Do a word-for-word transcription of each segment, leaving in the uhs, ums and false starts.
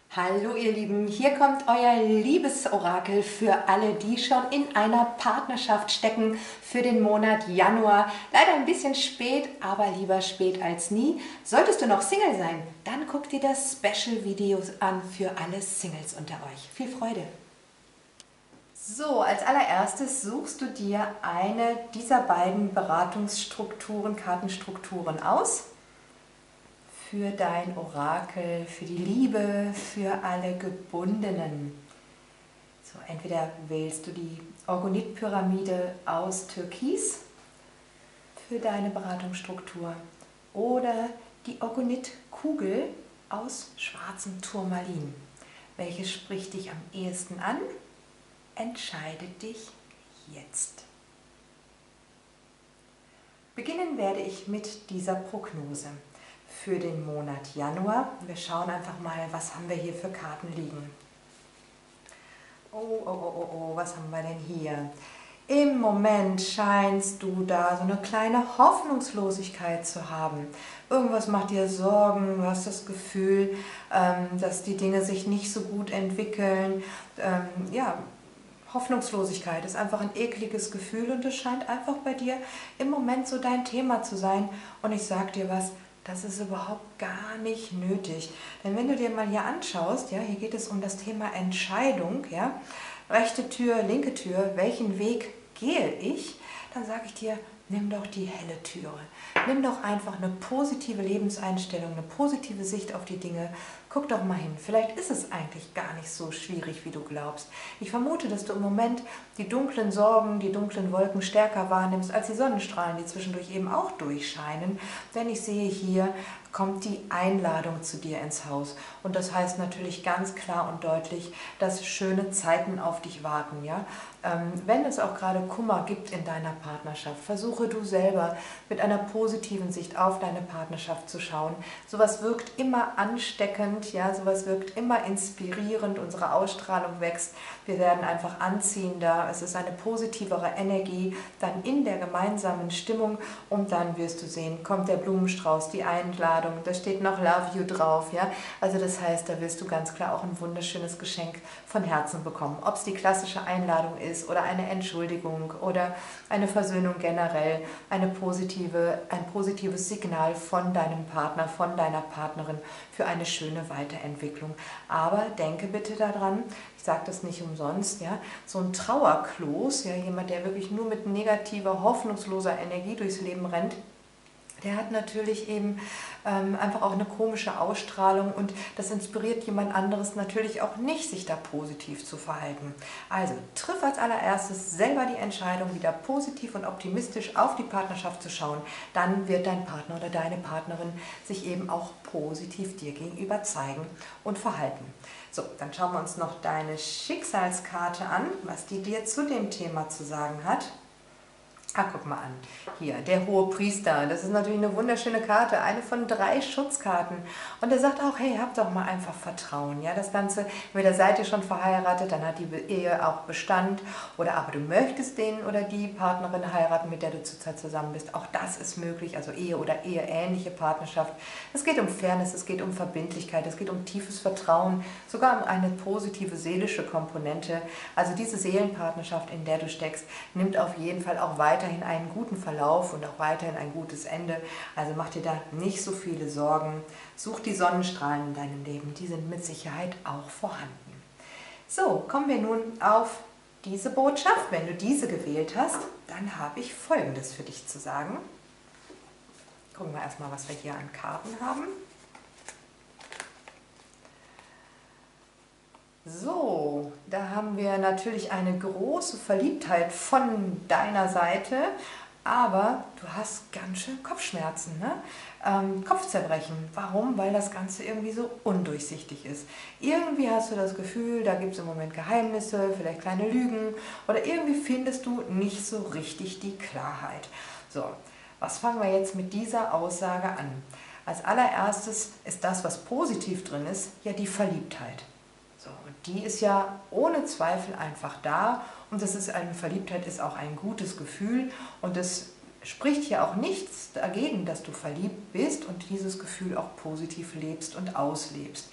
Hallo ihr Lieben, hier kommt euer Liebesorakel für alle, die schon in einer Partnerschaft stecken für den Monat Januar. Leider ein bisschen spät, aber lieber spät als nie. Solltest du noch Single sein, dann guck dir das Special-Video an für alle Singles unter euch. Viel Freude! So, als allererstes suchst du dir eine dieser beiden Beratungsstrukturen, Kartenstrukturen aus. Für dein Orakel, für die Liebe, für alle Gebundenen. So, entweder wählst du die Orgonit-Pyramide aus Türkis für deine Beratungsstruktur oder die Orgonit-Kugel aus schwarzem Turmalin. Welches spricht dich am ehesten an? Entscheide dich jetzt. Beginnen werde ich mit dieser Prognose für den Monat Januar. Wir schauen einfach mal, was haben wir hier für Karten liegen. Oh, oh, oh, oh, oh, was haben wir denn hier? Im Moment scheinst du da so eine kleine Hoffnungslosigkeit zu haben. Irgendwas macht dir Sorgen, du hast das Gefühl, ähm, dass die Dinge sich nicht so gut entwickeln. Ähm, ja, Hoffnungslosigkeit ist einfach ein ekliges Gefühl und es scheint einfach bei dir im Moment so dein Thema zu sein. Und ich sage dir was, das ist überhaupt gar nicht nötig. Denn wenn du dir mal hier anschaust, ja, hier geht es um das Thema Entscheidung, ja, rechte Tür, linke Tür, welchen Weg gehe ich, dann sage ich dir, nimm doch die helle Türe. Nimm doch einfach eine positive Lebenseinstellung, eine positive Sicht auf die Dinge. Guck doch mal hin, vielleicht ist es eigentlich gar nicht so schwierig, wie du glaubst. Ich vermute, dass du im Moment die dunklen Sorgen, die dunklen Wolken stärker wahrnimmst als die Sonnenstrahlen, die zwischendurch eben auch durchscheinen. Denn ich sehe hier, kommt die Einladung zu dir ins Haus. Und das heißt natürlich ganz klar und deutlich, dass schöne Zeiten auf dich warten. Ja? Ähm, wenn es auch gerade Kummer gibt in deiner Partnerschaft, versuche du selber mit einer positiven Sicht auf deine Partnerschaft zu schauen. Sowas wirkt immer ansteckend, ja? Sowas wirkt immer inspirierend, unsere Ausstrahlung wächst. Wir werden einfach anziehender, es ist eine positivere Energie dann in der gemeinsamen Stimmung und dann wirst du sehen, kommt der Blumenstrauß, die Einladung, da steht noch Love You drauf, ja, also das heißt, da wirst du ganz klar auch ein wunderschönes Geschenk von Herzen bekommen, ob es die klassische Einladung ist oder eine Entschuldigung oder eine Versöhnung generell, eine positive, ein positives Signal von deinem Partner, von deiner Partnerin für eine schöne Weiterentwicklung. Aber denke bitte daran, ich sage das nicht umsonst, ja, so ein Trauerklos, ja, jemand, der wirklich nur mit negativer, hoffnungsloser Energie durchs Leben rennt, der hat natürlich eben ähm, einfach auch eine komische Ausstrahlung und das inspiriert jemand anderes natürlich auch nicht, sich da positiv zu verhalten. Also triff als allererstes selber die Entscheidung, wieder positiv und optimistisch auf die Partnerschaft zu schauen. Dann wird dein Partner oder deine Partnerin sich eben auch positiv dir gegenüber zeigen und verhalten. So, dann schauen wir uns noch deine Schicksalskarte an, was die dir zu dem Thema zu sagen hat. Ah, guck mal an. Hier, der hohe Priester. Das ist natürlich eine wunderschöne Karte, eine von drei Schutzkarten. Und er sagt auch, hey, habt doch mal einfach Vertrauen. Ja, das Ganze, entweder seid ihr schon verheiratet, dann hat die Ehe auch Bestand. Oder aber du möchtest den oder die Partnerin heiraten, mit der du zurzeit zusammen bist. Auch das ist möglich, also Ehe oder eheähnliche Partnerschaft. Es geht um Fairness, es geht um Verbindlichkeit, es geht um tiefes Vertrauen, sogar um eine positive seelische Komponente. Also diese Seelenpartnerschaft, in der du steckst, nimmt auf jeden Fall auch weiter einen guten Verlauf und auch weiterhin ein gutes Ende. Also mach dir da nicht so viele Sorgen. Such die Sonnenstrahlen in deinem Leben, die sind mit Sicherheit auch vorhanden. So, kommen wir nun auf diese Botschaft. Wenn du diese gewählt hast, dann habe ich Folgendes für dich zu sagen. Gucken wir erstmal, was wir hier an Karten haben. So, da haben wir natürlich eine große Verliebtheit von deiner Seite, aber du hast ganz schön Kopfschmerzen, ne? Ähm, Kopfzerbrechen. Warum? Weil das Ganze irgendwie so undurchsichtig ist. Irgendwie hast du das Gefühl, da gibt es im Moment Geheimnisse, vielleicht kleine Lügen oder irgendwie findest du nicht so richtig die Klarheit. So, was fangen wir jetzt mit dieser Aussage an? Als allererstes ist das, was positiv drin ist, ja die Verliebtheit. So, und die ist ja ohne Zweifel einfach da und das ist eine Verliebtheit ist auch ein gutes Gefühl und es spricht hier auch nichts dagegen, dass du verliebt bist und dieses Gefühl auch positiv lebst und auslebst.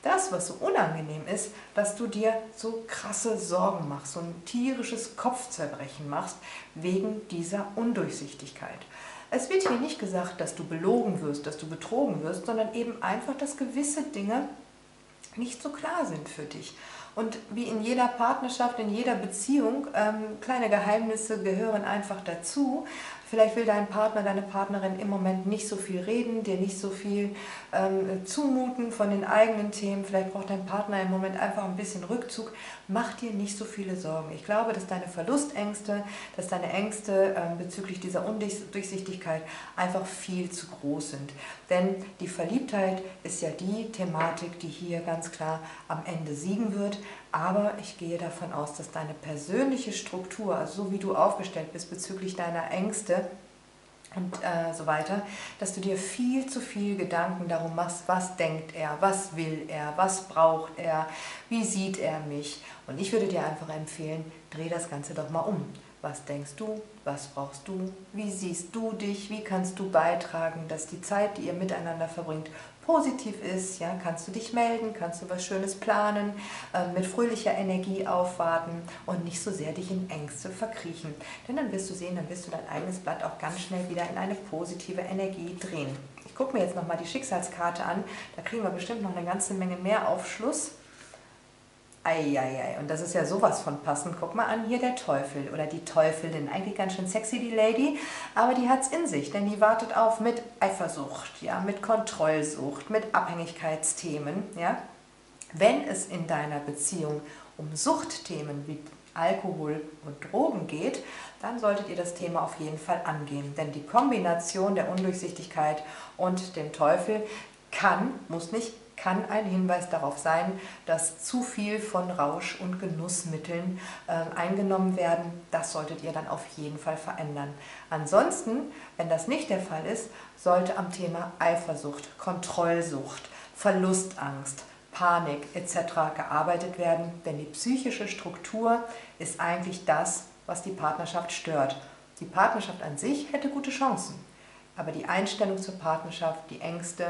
das, was so unangenehm ist, dass du dir so krasse Sorgen machst, so ein tierisches Kopfzerbrechen machst wegen dieser Undurchsichtigkeit. Es wird hier nicht gesagt, dass du belogen wirst, dass du betrogen wirst, sondern eben einfach, dass gewisse Dinge nicht so klar sind für dich. Und wie in jeder Partnerschaft, in jeder Beziehung, ähm, kleine Geheimnisse gehören einfach dazu. Vielleicht will dein Partner, deine Partnerin im Moment nicht so viel reden, dir nicht so viel ähm, zumuten von den eigenen Themen. Vielleicht braucht dein Partner im Moment einfach ein bisschen Rückzug. Mach dir nicht so viele Sorgen. Ich glaube, dass deine Verlustängste, dass deine Ängste ähm, bezüglich dieser Undurchsichtigkeit einfach viel zu groß sind. Denn die Verliebtheit ist ja die Thematik, die hier ganz klar am Ende siegen wird. Aber ich gehe davon aus, dass deine persönliche Struktur, also so wie du aufgestellt bist bezüglich deiner Ängste und äh, so weiter, dass du dir viel zu viel Gedanken darum machst, was denkt er, was will er, was braucht er, wie sieht er mich. Und ich würde dir einfach empfehlen, dreh das Ganze doch mal um. Was denkst du? Was brauchst du? Wie siehst du dich? Wie kannst du beitragen, dass die Zeit, die ihr miteinander verbringt, positiv ist? Ja, kannst du dich melden? Kannst du was Schönes planen? Äh, mit fröhlicher Energie aufwarten und nicht so sehr dich in Ängste verkriechen. Denn dann wirst du sehen, dann wirst du dein eigenes Blatt auch ganz schnell wieder in eine positive Energie drehen. Ich gucke mir jetzt nochmal die Schicksalskarte an. Da kriegen wir bestimmt noch eine ganze Menge mehr Aufschluss. Eieiei, und das ist ja sowas von passend. Guck mal an, hier der Teufel oder die Teufelin. Eigentlich ganz schön sexy, die Lady, aber die hat es in sich, denn die wartet auf mit Eifersucht, ja, mit Kontrollsucht, mit Abhängigkeitsthemen. Ja. Wenn es in deiner Beziehung um Suchtthemen wie Alkohol und Drogen geht, dann solltet ihr das Thema auf jeden Fall angehen. Denn die Kombination der Undurchsichtigkeit und dem Teufel kann, muss nicht, kann ein Hinweis darauf sein, dass zu viel von Rausch- und Genussmitteln äh, eingenommen werden. Das solltet ihr dann auf jeden Fall verändern. Ansonsten, wenn das nicht der Fall ist, sollte am Thema Eifersucht, Kontrollsucht, Verlustangst, Panik et cetera gearbeitet werden, denn die psychische Struktur ist eigentlich das, was die Partnerschaft stört. Die Partnerschaft an sich hätte gute Chancen, aber die Einstellung zur Partnerschaft, die Ängste,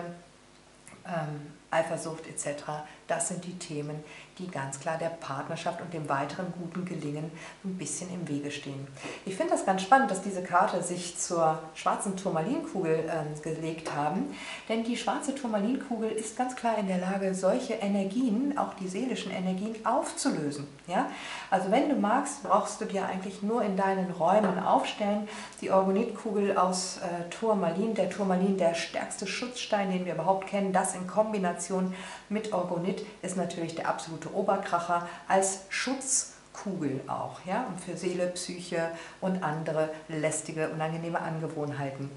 ähm, Eifersucht et cetera, das sind die Themen, die ganz klar der Partnerschaft und dem weiteren guten Gelingen ein bisschen im Wege stehen. Ich finde das ganz spannend, dass diese Karte sich zur schwarzen Turmalinkugel äh, gelegt haben, denn die schwarze Turmalinkugel ist ganz klar in der Lage, solche Energien, auch die seelischen Energien, aufzulösen. Ja? Also wenn du magst, brauchst du dir eigentlich nur in deinen Räumen aufstellen, die Orgonitkugel aus äh, Turmalin, der Turmalin, der stärkste Schutzstein, den wir überhaupt kennen, das in Kombination mit Orgonit ist natürlich der absolute Oberkracher als Schutzkugel auch, ja, und für Seele, Psyche und andere lästige, unangenehme Angewohnheiten.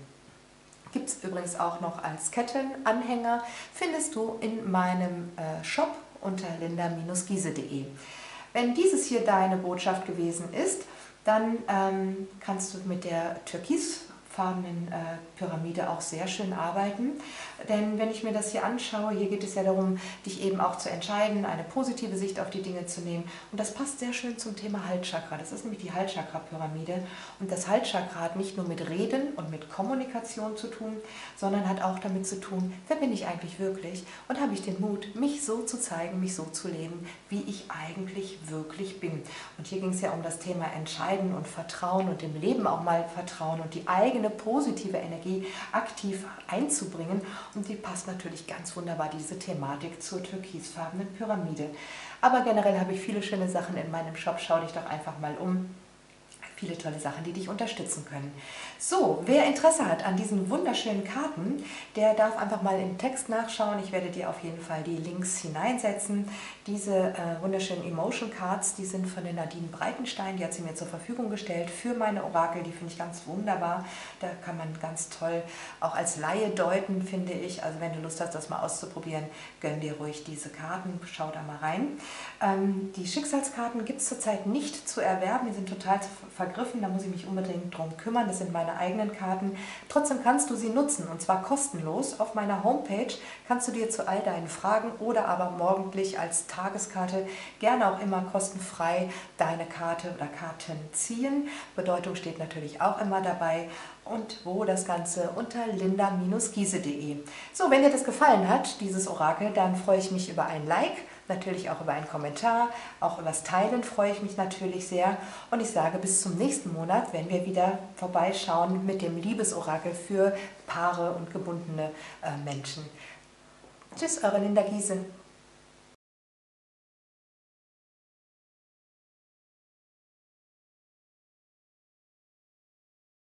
Gibt es übrigens auch noch als Kettenanhänger, findest du in meinem äh, Shop unter linda Bindestrich giese punkt de. Wenn dieses hier deine Botschaft gewesen ist, dann ähm, kannst du mit der türkisfarbenen äh, Pyramide auch sehr schön arbeiten. Denn wenn ich mir das hier anschaue, hier geht es ja darum, dich eben auch zu entscheiden, eine positive Sicht auf die Dinge zu nehmen. Und das passt sehr schön zum Thema Halschakra. Das ist nämlich die Halschakra-Pyramide. Und das Halschakra hat nicht nur mit Reden und mit Kommunikation zu tun, sondern hat auch damit zu tun, wer bin ich eigentlich wirklich? Und habe ich den Mut, mich so zu zeigen, mich so zu leben, wie ich eigentlich wirklich bin. Und hier ging es ja um das Thema Entscheiden und Vertrauen und dem Leben auch mal vertrauen und die eigene positive Energie aktiv einzubringen. Und die passt natürlich ganz wunderbar, diese Thematik zur türkisfarbenen Pyramide. Aber generell habe ich viele schöne Sachen in meinem Shop. Schau dich doch einfach mal um. Viele tolle Sachen, die dich unterstützen können. So, wer Interesse hat an diesen wunderschönen Karten, der darf einfach mal im Text nachschauen. Ich werde dir auf jeden Fall die Links hineinsetzen. Diese äh, wunderschönen Emotion Cards, die sind von der Nadine Breitenstein, die hat sie mir zur Verfügung gestellt für meine Orakel. Die finde ich ganz wunderbar. Da kann man ganz toll auch als Laie deuten, finde ich. Also wenn du Lust hast, das mal auszuprobieren, gönn dir ruhig diese Karten. Schau da mal rein. Ähm, die Schicksalskarten gibt es zurzeit nicht zu erwerben. Die sind total vergriffen. Da muss ich mich unbedingt drum kümmern. Das sind meine eigenen Karten. Trotzdem kannst du sie nutzen und zwar kostenlos. Auf meiner Homepage kannst du dir zu all deinen Fragen oder aber morgendlich als Tageskarte gerne auch immer kostenfrei deine Karte oder Karten ziehen. Bedeutung steht natürlich auch immer dabei. Und wo das Ganze unter linda Bindestrich giese punkt de. So, wenn dir das gefallen hat, dieses Orakel, dann freue ich mich über ein Like, natürlich auch über einen Kommentar, auch über das Teilen freue ich mich natürlich sehr. Und ich sage bis zum nächsten Monat, wenn wir wieder vorbeischauen mit dem Liebesorakel für Paare und gebundene äh, Menschen. Tschüss, eure Linda Giese.